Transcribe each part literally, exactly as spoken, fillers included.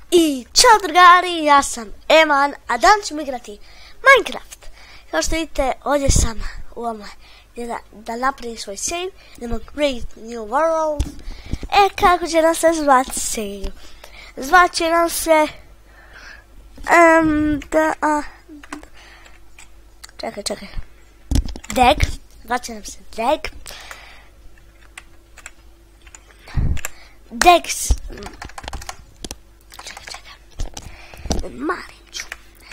I čao drugari, ja sam Eman, a danas ćemo igrati Minecraft. Kao što vidite, ovdje sam u ovome da, da napravim svoj save, idemo Create New World. E, kako će nam se zvati save? Zvat će nam se... Um, da, a, čekaj, čekaj. Deg, zvat će nam se Deg. Degs... Malim ću.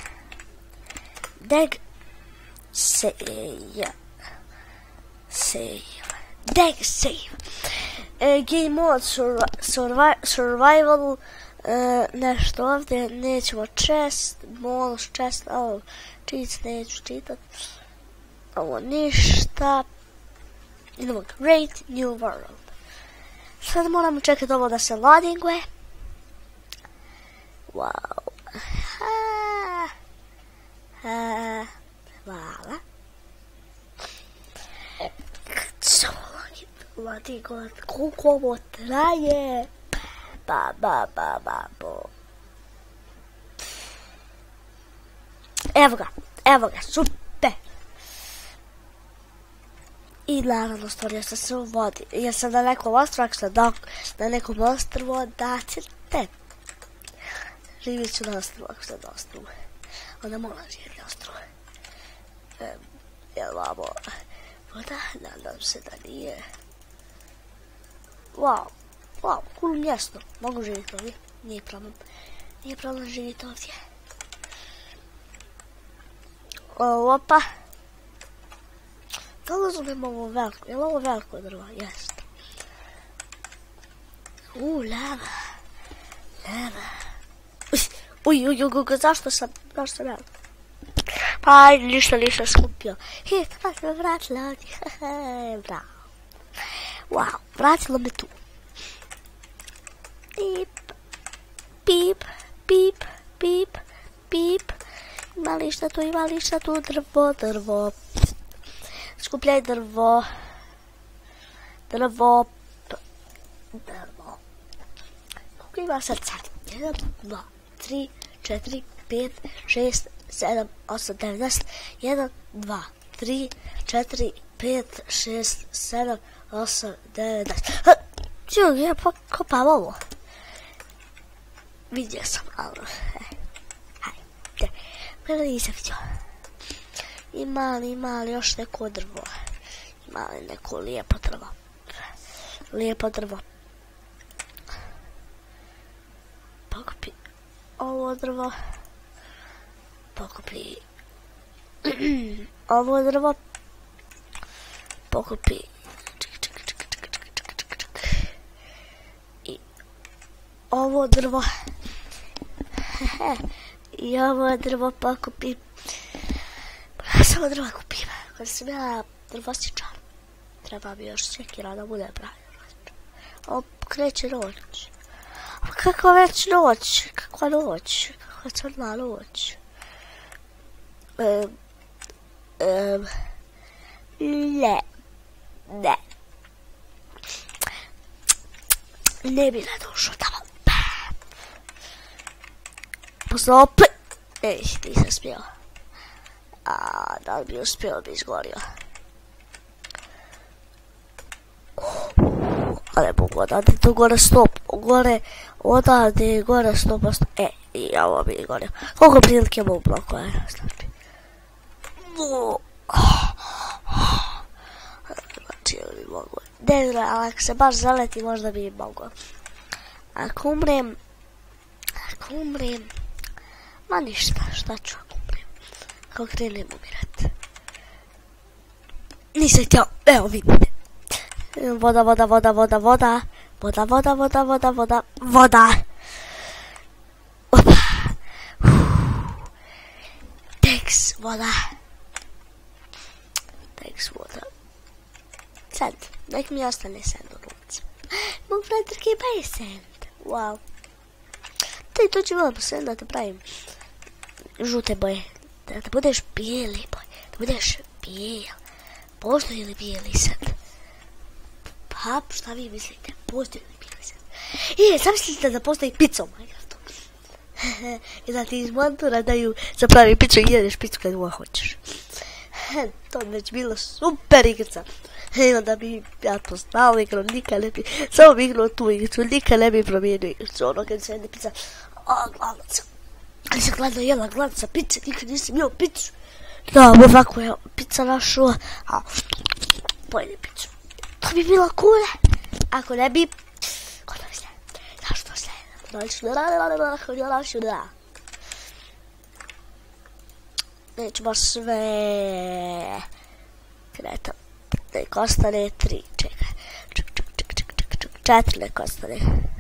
Deg save. Save. Deg save. E, game mode survi survival. E, nešto ovdje. Nećemo chest. Bonus chest. Ovo cheats neću čitat. Ovo ništa. Idemo Create New World. Sad moramo čekati ovo da se loadinguje. Wow. Ha. Ha. Hvala. Loading, koliko ovo traje? Ba, ba, ba, ba, bo. Evo ga, evo ga, super. I naravno stvorio sam se u vodi. Ja sam na nekom ostrovu, ako sam na nekom ostrovu, da ćete. Živjet ću na ostrovu, ako sam na ostrovu. Onda moram živjeti na ostrovu. E, jel vamo voda? Nadam se da nije. Wow, wow, cool mjesto. Mogu živjeti ovdje, nije problem. Nije problem živjeti ovdje. O, opa. Da li uzmem ovo veliko? Je li ovo veliko drva? Jest. Uuu, lava. Lava. Uj, uj, uj, uj, zašto sam, zašto sam ja? Pa, ništa nisam skupio. He, kako se me vratila ovdje? Bravo. Wow, vratilo me tu. Pip, pip, pip, pip, pip. Ima li šta tu, ima li šta tu, drvo, drvo. Skupljaj drvo. Drvo. Drvo. Koliko ima srca? Jedan, dva, tri, četiri, pet, šest, sedam, osam, devet, deset. Jedan, dva, tri, četiri, pet, šest, sedam, osam, devet, deset. Čuj, ja pokopam ovo. Vidio sam, ali... Hajde. Kada nisam vidio. Ima li, ima li još neko drvo? Ima li neko lijepo drvo? Lijepo drvo. Pokupi ovo drvo. Pokupi ovo drvo. Pokupi i ovo drvo. I ovo drvo pokupi. Samo drva kupim. Kada sam ja drvosičar, treba mi još sekira da bude pravi drvosičar. O, kreće noć. Kakva već noć? Kakva noć? Kakva crna noć? Um, um, ne. Ne. Ne bi ne došao tamo. Poslao opet. Ej, nisam smio. A, da li bi uspio bi izgorio. Ale odavde to gore sto, gore, odavde je gore sto posto. E, i ovo bi gorio. Koliko prilike mogu blokove, znači. Znači, ili bi mogu. Ne znam, ali ako se baš zaleti, možda bi mogu. Ako umrem, ako umrem, ma ništa, šta ću ako umrem. Kako krenem umirat. Nisam htio, evo vidite. Voda, voda, voda, voda, voda. Voda, voda, voda, voda, voda, voda. Opa. Teks, voda. Teks, voda. Sand. Nek mi ostane sand u ruci. Mogu praviti taki baj sand. Wow. Taj, to ću malo sand da te pravim. Žute boje. Da, da budeš bijeli boj. Da budeš bijel. Postoji li bijeli sand? Pa, šta vi mislite? Postoji li bijeli sand? I, zamislite da postoji pizza u Minecraftu. I da ti izmontura da ju zapravi piću i jedeš piću kad god hoćeš. To bi već bilo super igrica. I onda bi ja to znao igrao, nikad ne bi, samo bi igrao tu igricu, nikad ne bi promijenio igricu. Ono kad se jedne pizza, a gladnica. Ali sam gladno jela gladnica pice, nikad nisam jeo picu. Ja, ovako je pizza našla, a pojede picu. To bi bilo cool. Ako ne bi, ko to misle? Zašto se? Neću baš sve kretam. Nek ostane tri, čekaj. Čuk, čuk, čuk, čuk, čuk, čuk, četiri nek ostane.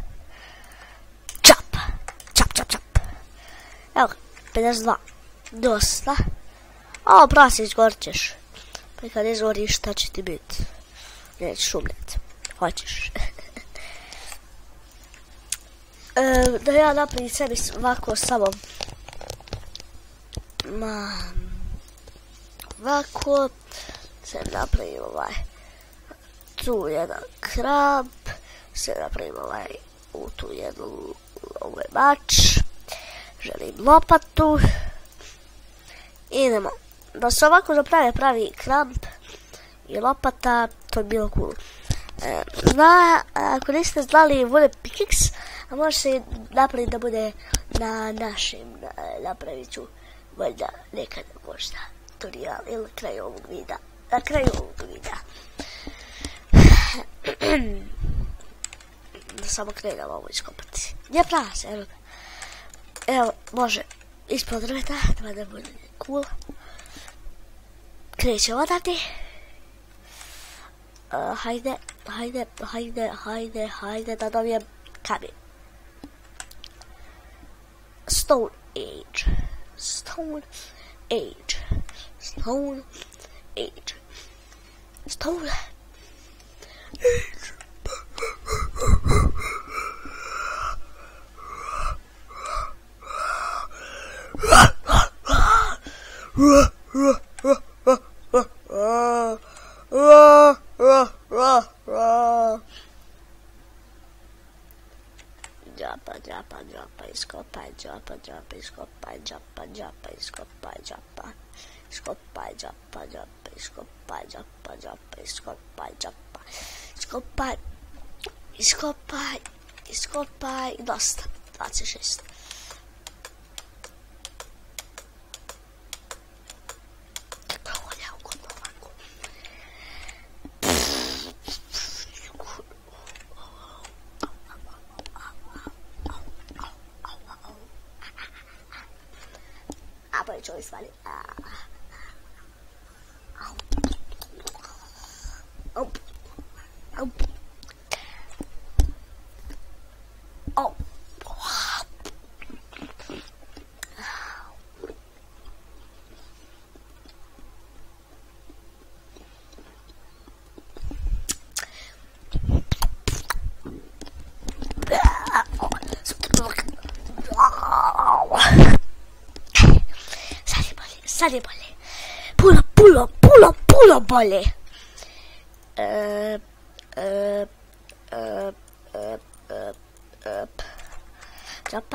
Čap, čap, čap, čap. Evo ga, pedeset dva. Dosta. A, prasi, izgorćeš. Pa i kad izgoriš, šta će ti biti? Nećeš umret. Hoćeš. e, da ja napravim sebi ovako samo. Ma, ovako. Se napravim ovaj. Tu jedan krab. Se napravim ovaj. U tu jednu ovaj mač. Želim lopatu. Idemo. Da se ovako napravi pravi kramp i lopata, to je bilo cool. E, zna, ako niste znali, bude pickaxe, a može se napraviti da bude na našem, na, napravit ću valjda nekada možda tutorial ili na kraju ovog videa. Na kraju ovog videa. Da samo krenem ovo iskopati. Gdje prase, evo ga. Evo, može ispod drveta, da da bude cool. Krećemo odavde. Uh, hajde, hajde, hajde, hajde, hajde da dobijem kamen. Stone Age. Stone Age. Stone Age. Stone Age. Jumpa, jumpa, jumpa, iskopaj, jumpa, jumpa, iskopaj, jumpa, jumpa, iskopaj, jumpa, iskopaj, jumpa, jumpa, iskopaj, jumpa, jumpa, iskopaj, jumpa, iskopaj, iskopaj, iskopaj, dosta, dvadeset šest. A čovjek svali. Op. Op. Op. Sad je bolje. Puno, puno, puno, puno bolje. E, e, e, e, e, e. Džapa.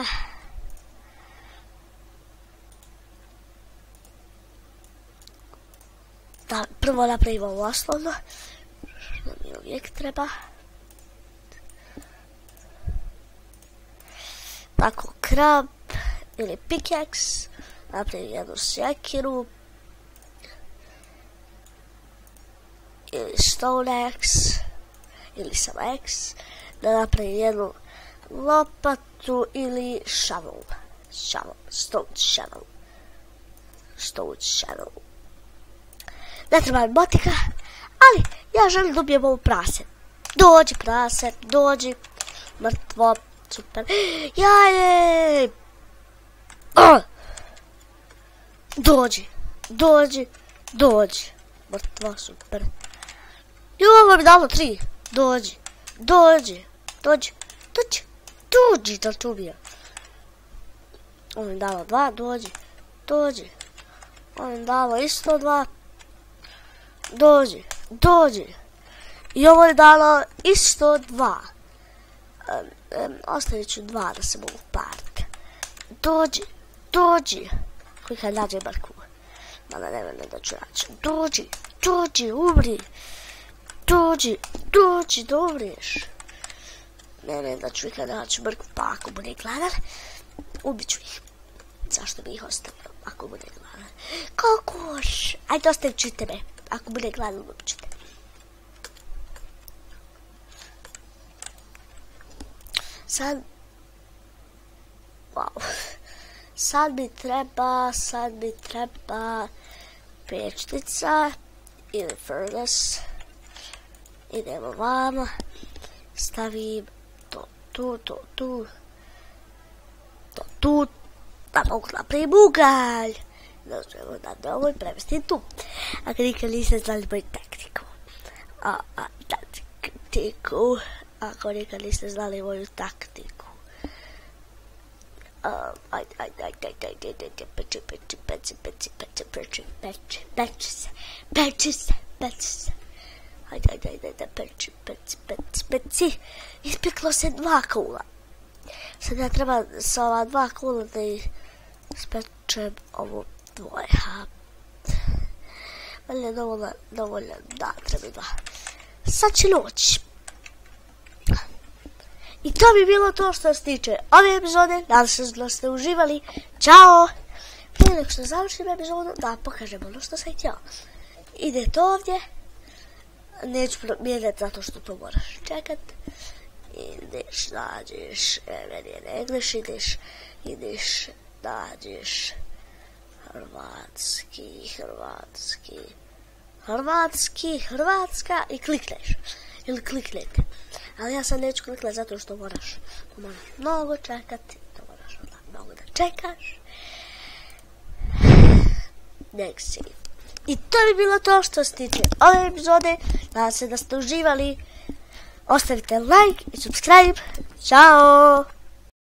Da, prvo napravimo ovo osnovno. Što mi uvijek treba. Tako, krab ili pickaxe. Napravim jednu sjekiru. Ili stone axe. Ili samo axe. Da napravim jednu lopatu ili shovel. Shovel. Stone shovel. Stone shovel. Ne treba motika. Ali ja želim da ubijem ovu prase. Dođi prase. Dođi. Mrtvo. Super. Jaje. Oh. Dođi, dođi, dođi. Mrtvo, super. I ovo mi dalo tri. Dođi, dođi, dođi, dođi, dođi da te ubija. Ovo mi dalo dva, dođi, dođi. Ovo mi dalo isto dva. Dođi, dođi. I ovo mi dalo isto dva. Um, um, ostavit ću dva da se mogu pariti. dođi, dođi. Klikaj nađe Marku. Mada nema ne da ću naći. Dođi, dođi, umri. Dođi, dođi, da umriješ. Ne, ne da ću ikad naći Marku, pa ako bude gladan, ubit ću ih. Zašto bi ih ostavio, ako bude gladan? Kokoš, ajde ostavit ću tebe. Ako bude gladan, ubit ću tebe. Sad, wow, sad mi treba, sad mi treba pečnica ili furnace. Idemo vama, stavim to tu, to tu, to tu, da mogu napravim ugalj. Da ćemo da dovoljno prevesti tu. Ako nikad niste znali moju taktiku, a, a, taktiku, ako nikad niste znali moju taktiku, ajde, ajde, ajde, ajde, ajde, ajde, peči, peči, peči, peči, peči, peči, peči, peči se, peči se, peči se. Ajde, ajde, ajde, ajde, peči, peči, peči, peči. Ispeklo se dva kula. Sad ja treba sa ova dva kula da ispečem ovo dvoje. Valjda dovoljno, dovoljno, da, treba dva. Sad će noć. I to bi bilo to što se tiče ove epizode. Nadam se da ste uživali. Ćao! Prije nego što završim epizodu, da pokažem ono što sam htjela. Idete ovdje. Neću mijenjati zato što to moraš čekat. Ideš, nađeš, meni je na English, ideš, ideš, nađeš hrvatski, hrvatski, hrvatski, hrvatska i klikneš. Ili kliknete. Ali ja sad neću kliknati zato što moraš, to moraš mnogo čekati, to moraš onda mnogo da čekaš. Nek si. I to bi bilo to što se tiče ove epizode. Nadam se da ste uživali. Ostavite like i subscribe. Ćao!